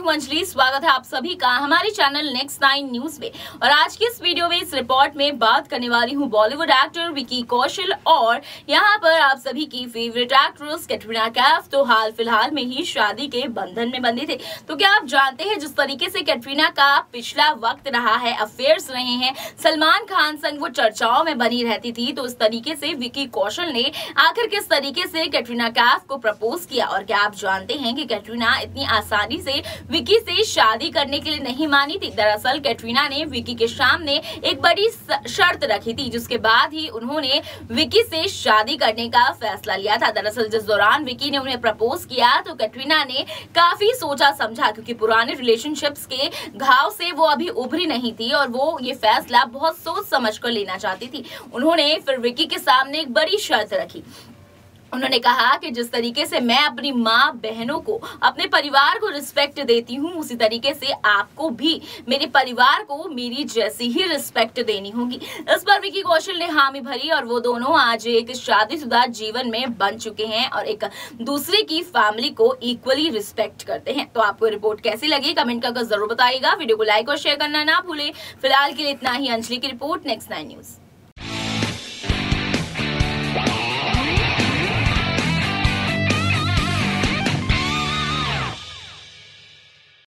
हूं अंजलि। स्वागत है आप सभी का हमारे चैनल नेक्स्ट 9 न्यूज में। और आज की इस वीडियो में इस रिपोर्ट में बात करने वाली हूं बॉलीवुड एक्टर विकी कौशल और यहां पर आप सभी की फेवरेट एक्ट्रेस कैटरीना कैफ तो हाल फिलहाल में ही शादी के बंधन में बंधे थे। तो क्या आप जानते हैं जिस तरीके से कैटरीना का पिछला वक्त रहा है, अफेयर्स रहे हैं, सलमान खान संग वो चर्चाओं में बनी रहती थी, तो इस तरीके से विकी कौशल ने आखिर किस तरीके से कैटरीना कैफ को प्रपोज किया। और क्या आप जानते हैं कि कैटरीना इतनी आसानी से विकी से शादी करने के लिए नहीं मानी थी। दरअसल कैटरीना ने विकी के सामने एक बड़ी शर्त रखी थी, जिसके बाद ही उन्होंने विकी से शादी करने का फैसला लिया था। दरअसल जिस दौरान विकी ने उन्हें प्रपोज किया तो कैटरीना ने काफी सोचा समझा, क्योंकि पुराने रिलेशनशिप्स के घाव से वो अभी उभरी नहीं थी और वो ये फैसला बहुत सोच समझ कर लेना चाहती थी। उन्होंने फिर विकी के सामने एक बड़ी शर्त रखी। उन्होंने कहा कि जिस तरीके से मैं अपनी माँ बहनों को, अपने परिवार को रिस्पेक्ट देती हूँ, उसी तरीके से आपको भी मेरे परिवार को मेरी जैसी ही रिस्पेक्ट देनी होगी। इस पर विकी कौशल ने हामी भरी और वो दोनों आज एक शादीशुदा जीवन में बन चुके हैं और एक दूसरे की फैमिली को इक्वली रिस्पेक्ट करते हैं। तो आपको रिपोर्ट कैसी लगी कमेंट करके जरूर बताइएगा। वीडियो को लाइक और शेयर करना ना भूले। फिलहाल के लिए इतना ही। अंजलि की रिपोर्ट, नेक्स्ट 9 न्यूज।